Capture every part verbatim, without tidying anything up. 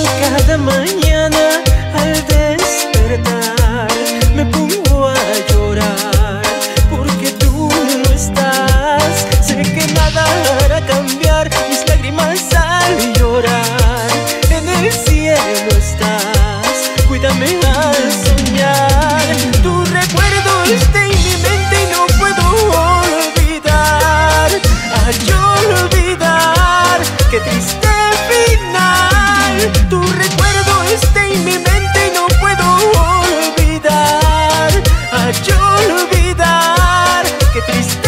cada mañana al despertar me pongo a llorar porque tú no estás. Sé que nada hará cambiar mis lágrimas al llorar. En el cielo estás, cuídame al soñar. Tu recuerdo está en mi mente y no puedo olvidar. Ay, olvidar, qué triste final. Tu recuerdo está en mi mente y no puedo olvidar. Ay, olvidar, qué triste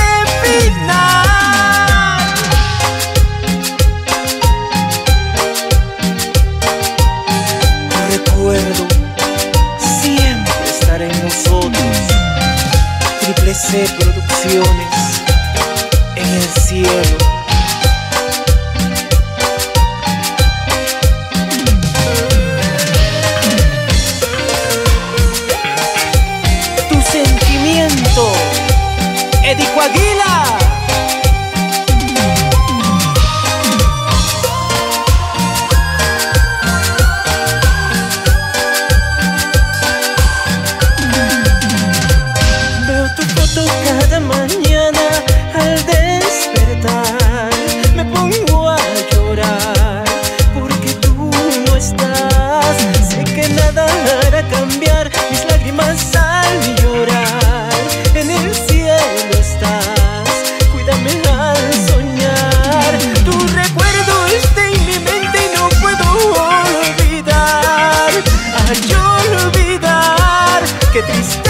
final. Tu recuerdo siempre estará en nosotros. Triple C Producciones, en el cielo. Eddie Coaguila. Veo tu foto cada mañana al despertar. Me pongo a llorar porque tú no estás. Sé que nada hará cambiar mis lágrimas al llorar. En el cielo estás, cuídame al soñar. Tu recuerdo está en mi mente y no puedo olvidar. Ay, olvidar, qué triste